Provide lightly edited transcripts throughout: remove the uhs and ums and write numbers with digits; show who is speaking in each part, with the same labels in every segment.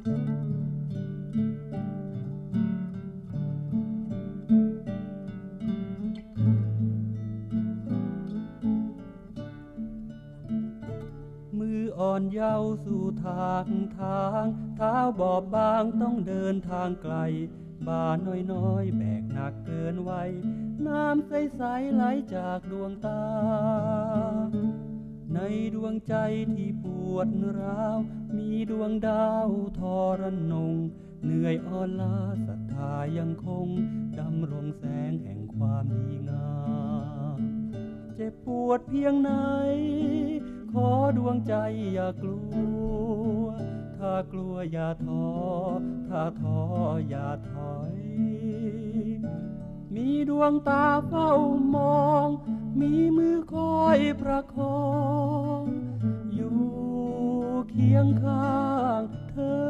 Speaker 1: มืออ่อนเยาว์สู่ทางเท้าบอบบางต้องเดินทางไกลบ่าน้อยๆแบกหนักเกินวัยน้ำใสๆไหลจากดวงตาในดวงใจที่ปวดร้าวมีดวงดาวทรนงเหนื่อยอ่อนล้าศรัทธายังคงดำรงแสงแห่งความดีงามเจ็บปวดเพียงไหนขอดวงใจอย่ากลัวถ้ากลัวอย่าท้อถ้าท้ออย่าถอยมีดวงตาเฝ้ามองมีมือคอยประคองอยู่เคียงข้างเธอ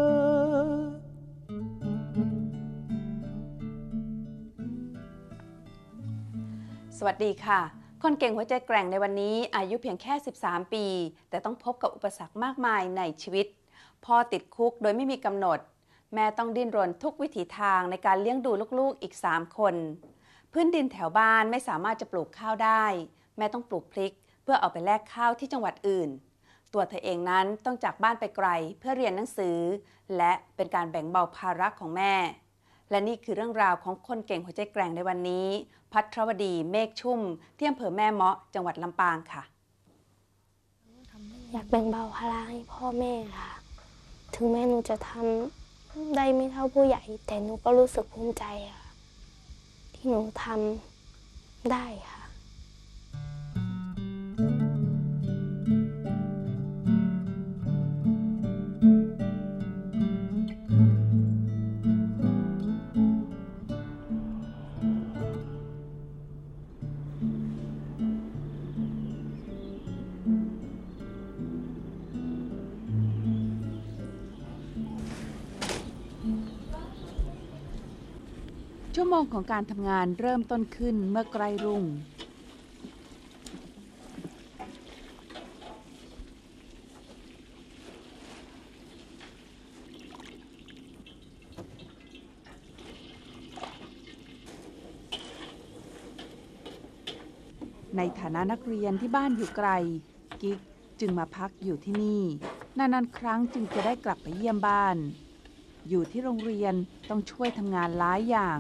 Speaker 2: สวัสดีค่ะคนเก่งหัวใจแกร่งในวันนี้อายุเพียงแค่13ปีแต่ต้องพบกับอุปสรรคมากมายในชีวิตพ่อติดคุกโดยไม่มีกำหนดแม่ต้องดิ้นรนทุกวิถีทางในการเลี้ยงดูลูกๆอีก3คนพื้นดินแถวบ้านไม่สามารถจะปลูกข้าวได้แม่ต้องปลูกพริกเพื่อเอาไปแลกข้าวที่จังหวัดอื่นตัวเธอเองนั้นต้องจากบ้านไปไกลเพื่อเรียนหนังสือและเป็นการแบ่งเบาภาระของแม่และนี่คือเรื่องราวของคนเก่งหัวใจแกร่งในวันนี้ภัทรวดีเมฆชุ่มที่อำเภอแม่เมาะจังหวัดลำปางค่ะ
Speaker 3: อยากแบ่งเบาภาระให้พ่อแม่ค่ะถึงแม้หนูจะทำได้ไม่เท่าผู้ใหญ่แต่หนูก็รู้สึกภูมิใจค่ะที่หนูทำได้ค่ะ
Speaker 2: ชั่วโมงของการทำงานเริ่มต้นขึ้นเมื่อใกล้รุ่งในฐานะนักเรียนที่บ้านอยู่ไกลกิ๊กจึงมาพักอยู่ที่นี่นานๆครั้งจึงจะได้กลับไปเยี่ยมบ้านอยู่ที่โรงเรียนต้องช่วยทำงานหลายอย่าง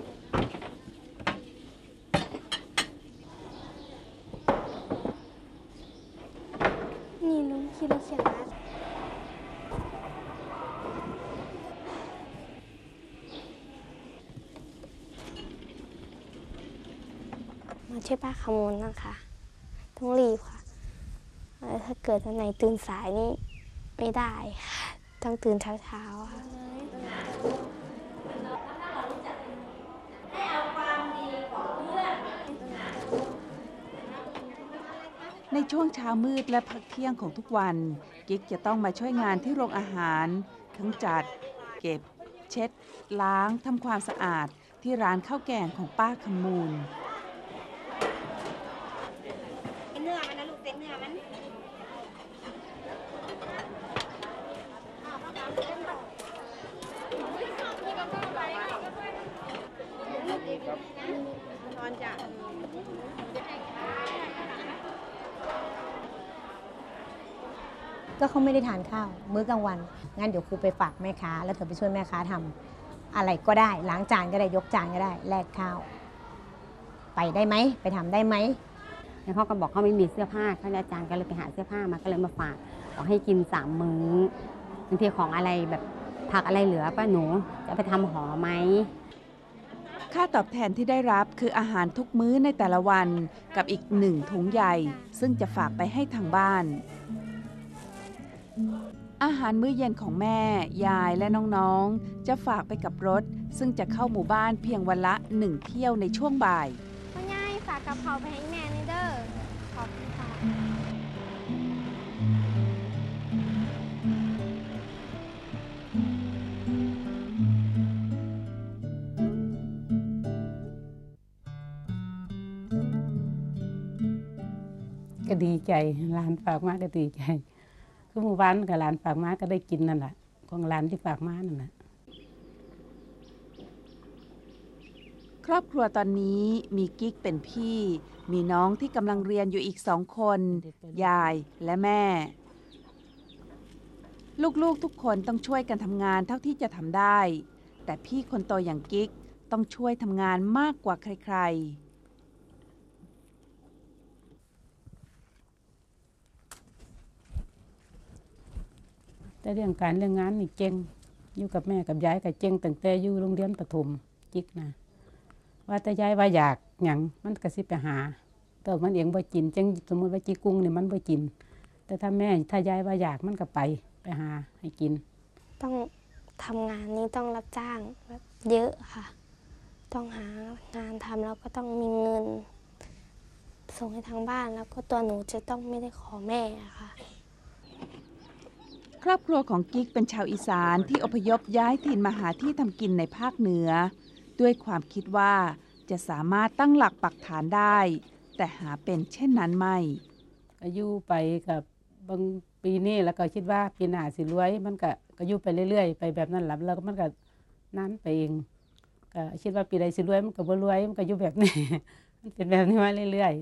Speaker 3: นี่ลุงคิดเขียนนะมาช่วยป้าขโมยนะคะต้องรีบค่ะถ้าเกิดวันไหนตื่นสายนี่ไม่ได้ค่ะต้องตื่นเช้าๆค่ะ
Speaker 2: ในช่วงเช้ามืดและพักเที่ยงของทุกวันกิ๊กจะต้องมาช่วยงานที่โรงอาหารทั้งจัดเก็บเช็ดล้างทำความสะอาดที่ร้านข้าวแกงของป้าคำมูล
Speaker 4: เนื้อมันนะลูกเต็มเนื้อมันนอนจ้ะ
Speaker 5: ก็เขาไม่ได้ทานข้าวมื้อกลางวันงั้นเดี๋ยวครูไปฝากแม่ค้าแล้วเธอไปช่วยแม่ค้าทำอะไรก็ได้ล้างจานก็ได้ยกจานก็ได้แลกข้าวไปได้ไหมไปทำได้ไหม
Speaker 6: แล้วเขาก็บอกเขาไม่มีเสื้อผ้าเขาอาจารย์ก็เลยไปหาเสื้อผ้ามาก็เลยมาฝากบอกให้กิน3 มื้อบางทีของอะไรแบบผักอะไรเหลือป้าหนูจะไปทำห่อไหม
Speaker 2: ค่าตอบแทนที่ได้รับคืออาหารทุกมื้อในแต่ละวันกับอีก1 ถุงใหญ่ซึ่งจะฝากไปให้ทางบ้านอาหารมื้อเย็นของแม่ยายและน้องๆจะฝากไปกับรถซึ่งจะเข้าหมู่บ้านเพียงวันละ1 เที่ยวในช่วงบ่าย
Speaker 3: พ่อใหญ่ฝากกะเพราไปให้แม่นี่เด้อขอบคุณค่ะ
Speaker 6: ก็ดีใจหลานฝากมาก็ดีใจคือหมู่บ้านกับหลานฝากมาก็ได้กินนั่นแหละค
Speaker 7: ของหลานที่ฝากมานั่นแหละ
Speaker 2: ครอบครัวตอนนี้มีกิ๊กเป็นพี่ มีน้องที่กำลังเรียนอยู่อีก2 คน ยายและแม่ ลูกๆทุกคนต้องช่วยกันทำงานเท่าที่จะทำได้ แต่พี่คนโตอย่างกิ๊กต้องช่วยทำงานมากกว่าใครๆ
Speaker 7: แต่เรื่องการเรื่องงานนี่เก่งอยู่กับแม่กับยายก็เก่งตั้งแต่อยู่โรงเรียนประถมจิกนะว่าแต่ยายว่าอยากหยังมันก็สิไปหาแต่มันเองบ่กินจังสมมุติว่าจิกุ้งนี่มันบ่กินแต่ถ้ายายว่าอยากมันก็ไปหาให้กิน
Speaker 3: ต้องทำงานนี้ต้องรับจ้างแบบเยอะค่ะต้องหางานทำแล้วก็ต้องมีเงินส่งให้ทางบ้านแล้วก็ตัวหนูจะต้องไม่ได้ขอแม่ค่ะ
Speaker 2: ครอบครัวของกิ๊กเป็นชาวอีสานที่อพยพย้ายถิ่นมาหาที่ทำกินในภาคเหนือด้วยความคิดว่าจะสามารถตั้งหลักปักฐานได้แต่หาเป็นเช่นนั้นไม่
Speaker 7: อายุไปกับบางปีนี้แล้วก็คิดว่าปีหน้าสิรวยมันก็อยู่ไปเรื่อยๆไปแบบนั้นแหละแล้วมันก็นั้นไปเองก็คิดว่าปีใดสิรวยมันก็บ่รวยมันก็อยู่แบบนี้ มันเป็นแบบนี้มาเรื่อย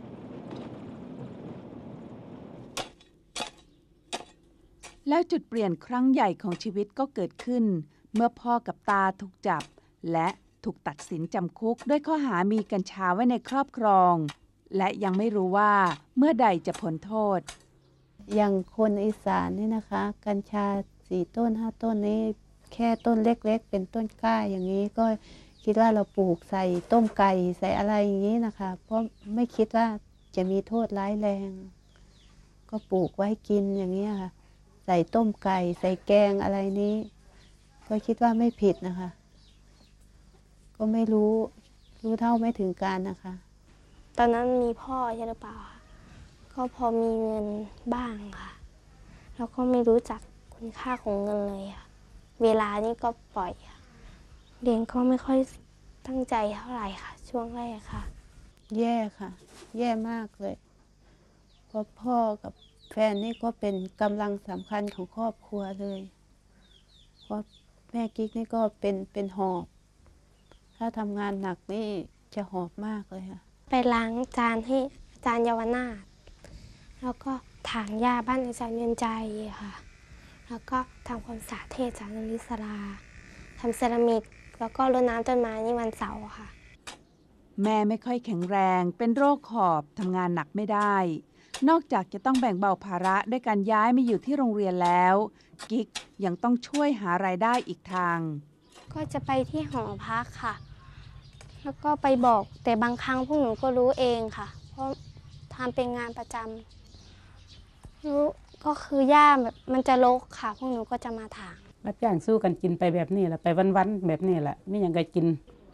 Speaker 2: ๆแล้วจุดเปลี่ยนครั้งใหญ่ของชีวิตก็เกิดขึ้นเมื่อพ่อกับตาถูกจับและถูกตัดสินจำคุกด้วยข้อหามีกัญชาไว้ในครอบครองและยังไม่รู้ว่าเมื่อใดจะพ้นโทษ
Speaker 8: อย่างคนอีสานนี่นะคะกัญชา4 ต้น 5 ต้นนี้แค่ต้นเล็กๆเป็นต้นกล้าอย่างนี้ก็คิดว่าเราปลูกใส่ต้มไก่ใส่อะไรอย่างนี้นะคะเพราะไม่คิดว่าจะมีโทษร้ายแรงก็ปลูกไว้กินอย่างนี้ค่ะใส่ต้มไก่ใส่แกงอะไรนี้ก็คิดว่าไม่ผิดนะคะก็ไม่รู้เท่าไม่ถึงการนะคะ
Speaker 3: ตอนนั้นมีพ่อใช่หรือเปล่าคะก็พอมีเงินบ้างค่ะแล้วก็ไม่รู้จักคุณค่าของเงินเลยค่ะเวลานี้ก็ปล่อยค่ะเรียนก็ไม่ค่อยตั้งใจเท่าไหร่ค่ะช่วงแรกค่ะ
Speaker 8: แย่ค่ะแย่มากเลยเพราะพ่อกับแฟนนี่ก็เป็นกำลังสำคัญของครอบครัวเลยเพราะแม่กิ๊กนี่ก็เป็นหอบถ้าทำงานหนักนี่จะหอบมากเลยค่ะ
Speaker 3: ไปล้างจานให้อาจารย์เยาวนาถแล้วก็ถางหญ้าบ้านอาจารย์เรียนใจค่ะแล้วก็ทำความสะอาดเทศอาจารย์นริศราทำเซรามิกแล้วก็รดน้ำต้นไม้นี่วันเสาร์ค่ะ
Speaker 2: แม่ไม่ค่อยแข็งแรงเป็นโรคหอบทำงานหนักไม่ได้นอกจากจะต้องแบ่งเบาภาระด้วยการย้ายมาอยู่ที่โรงเรียนแล้วกิ๊กยังต้องช่วยหารายได้อีกทาง
Speaker 3: ก็จะไปที่หอพักค่ะแล้วก็ไปบอกแต่บางครั้งพวกหนูก็รู้เองค่ะเพราะทำเป็นงานประจำรู้ก็คือหญ้าแบบมันจะรกค่ะพวกหนูก็จะมาถาง
Speaker 7: รับจ้างสู้กันกินไปแบบนี้แหละไปวันๆแบบนี้แหละไม่อย่างไรกิน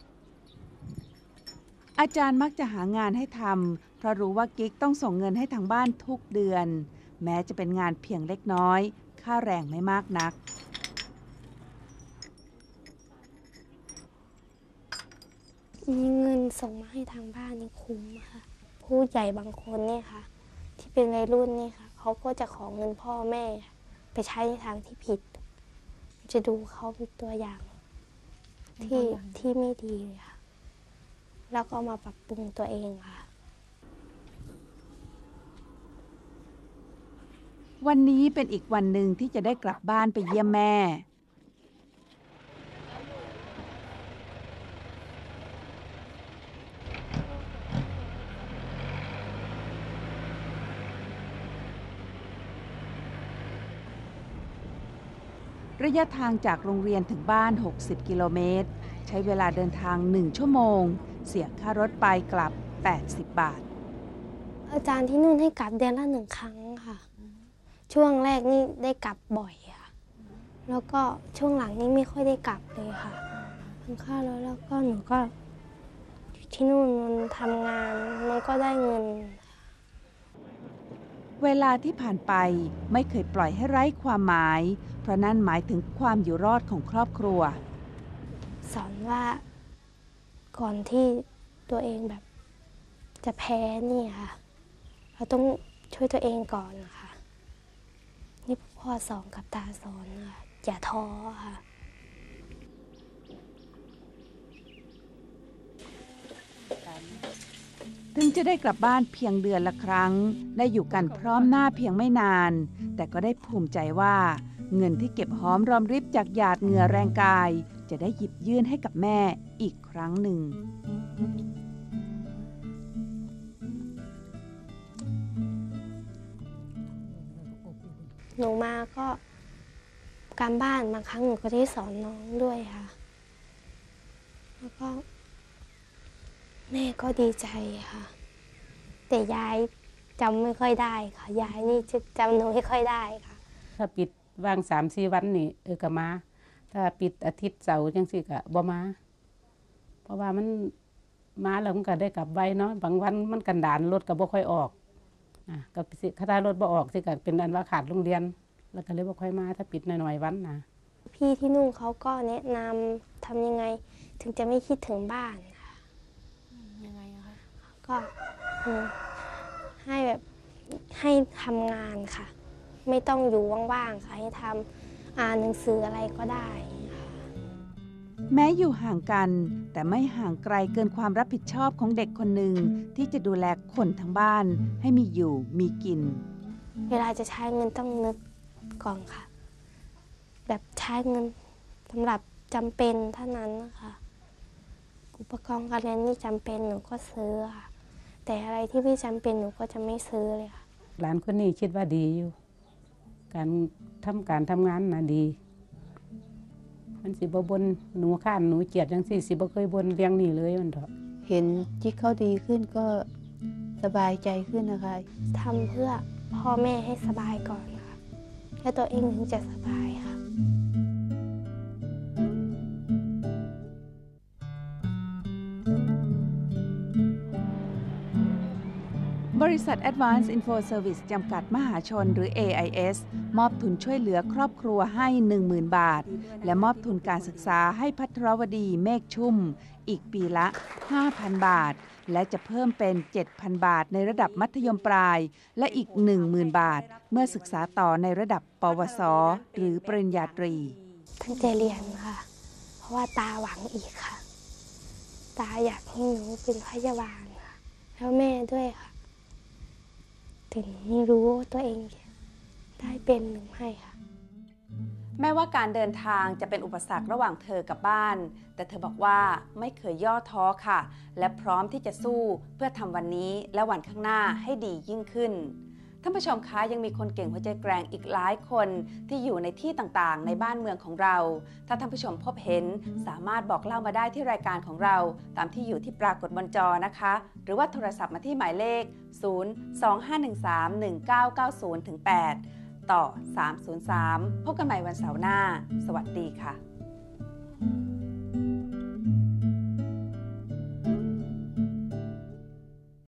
Speaker 2: อาจารย์มักจะหางานให้ทำเพราะรู้ว่ากิ๊กต้องส่งเงินให้ทางบ้านทุกเดือนแม้จะเป็นงานเพียงเล็กน้อยค่าแรงไม่มากนัก
Speaker 3: มีเงินส่งมาให้ทางบ้านนี่คุ้มค่ะผู้ใหญ่บางคนเนี่ยค่ะที่เป็นวัยรุ่นนี่ค่ะเขาก็จะขอเงินพ่อแม่ไปใช้ในทางที่ผิดจะดูเขาเป็นตัวอย่างที่ไม่ดีเลยค่ะแล้วก็มาปรับปรุงตัวเองค่ะ
Speaker 2: วันนี้เป็นอีกวันหนึ่งที่จะได้กลับบ้านไปเยี่ยมแม่ระยะทางจากโรงเรียนถึงบ้าน60 กิโลเมตรใช้เวลาเดินทาง1 ชั่วโมงเสียค่ารถไปกลับ80 บาท
Speaker 3: อาจารย์ที่นู่นให้กลับเดือนละ1 ครั้งค่ะช่วงแรกนี่ได้กลับบ่อยค่ะแล้วก็ช่วงหลังนี่ไม่ค่อยได้กลับเลยค่ะทั้งค่ารถแล้วก็หนูก็ที่นู่นมันทำงานมันก็ได้เงิน
Speaker 2: เวลาที่ผ่านไปไม่เคยปล่อยให้ไร้ความหมายเพราะนั่นหมายถึงความอยู่รอดของครอบครัว
Speaker 3: สอนว่าก่อนที่ตัวเองแบบจะแพ้นี่ค่ะเราต้องช่วยตัวเองก่อนนะคะนี่พ่อสอนกับตาสอนค่ะอย่าท้อค่ะ
Speaker 9: ถึงจะได้กลับบ้านเพียงเดือนละครั้งและอยู่กันพร้อมหน้าเพียงไม่นาน แต่ก็ได้ภูมิใจว่าเงินที่เก็บหอมรอมริบจากหยาดเหงื่อแรงกาย จะได้หยิบยื่นให้กับแม่อีกครั้งหนึ่ง
Speaker 3: หนูมาก็การบ้านบางครั้งหนูก็ได้สอนน้องด้วยค่ะ แล้วก็แม่ก็ดีใจค่ะ แต่ยายจำไม่ค่อยได้ค่ะยายนี่จำหนูไม่ค่อยได้ค่ะ
Speaker 7: ถ้าปิดวาง3-4 วันนี่ก็มาถ้าปิดอาทิตย์เสาร์จังซี่ก็บ่มาเพราะว่ามันมาแล้วมันก็ได้กลับไวเนาะบางวันมันกันดานรถก็บ่ค่อยออกก็สิถ้ารถบ่ออกสิก็เป็นอันว่าขาดโรงเรียนแล้วก็เลยบ่ค่อยมาถ้าปิดหน่อยๆวันนะ
Speaker 3: พี่ที่นู่นเขาก็แนะนำทำยังไงถึงจะไม่คิดถึงบ้านค่ะยังไงคะก็ให้แบบให้ทำงานค่ะ ไม่ต้องอยู่ว่างๆค่ะให้ทำอ่านหนังสืออะไรก็ได้ค่ะ
Speaker 9: แม้อยู่ห่างกันแต่ไม่ห่างไกลเกินความรับผิดชอบของเด็กคนหนึ่งที่จะดูแลคนทั้งบ้านให้มีอยู่มีกิน
Speaker 3: เวลาจะใช้เงินต้องนึกก่อนค่ะ แบบใช้เงินสำหรับจำเป็นเท่านั้นนะคะอุปกรณ์การเรียนที่จำเป็นหนูก็ซื้อค่ะแต่อะไรที่ไม่จำเป็นหนูก็จะไม่ซื้อเลยค่ะ
Speaker 7: หลานคนนี้คิดว่าดีอยู่การทำงานน่ะดีมันสิบ่บ่นหนูข้านหนูเจียดจังซี่สิบ่เคยบ่นเรื่องนี้เลยมันเถอะ
Speaker 8: เห็นจิ๊กเขาดีขึ้นก็สบายใจขึ้นนะคะ
Speaker 3: ทำเพื่อพ่อแม่ให้สบายก่อนค่ะแล้วตัวเองถึงจะสบายค่ะ
Speaker 9: บริษัท Advanced Info Service จำกัดมหาชนหรือ AIS มอบทุนช่วยเหลือครอบครัวให้ 10,000 บาท และมอบทุนการศึกษาให้ภัทรวดีเมฆชุ่มอีกปีละ 5,000 บาท และจะเพิ่มเป็น 7,000 บาทในระดับมัธยมปลาย และอีก 10,000 บาท เมื่อศึกษาต่อในระดับปวส หรือปริญญาตรี
Speaker 3: ตั้งใจเรียนค่ะ เพราะว่าตาหวังอีกค่ะ ตาอยากให้หนูเป็นพยาบาลค่ะแล้วแม่ด้วยค่ะถึงไม่รู้ตัวเองได้เป็นหรือไม่ค่ะ
Speaker 2: แม้ว่าการเดินทางจะเป็นอุปสรรคระหว่างเธอกับบ้าน แต่เธอบอกว่าไม่เคยย่อท้อค่ะ และพร้อมที่จะสู้เพื่อทำวันนี้และวันข้างหน้าให้ดียิ่งขึ้น ท่านผู้ชมคะยังมีคนเก่งหัวใจแกร่งอีกหลายคนที่อยู่ในที่ต่างๆในบ้านเมืองของเรา ถ้าท่านผู้ชมพบเห็นสามารถบอกเล่ามาได้ที่รายการของเราตามที่อยู่ที่ปรากฏบนจอนะคะหรือว่าโทรศัพท์มาที่หมายเลข 025131990-8 ต่อ 303 พบกันใหม่วันเสาร์หน้า สวัสดีค่ะ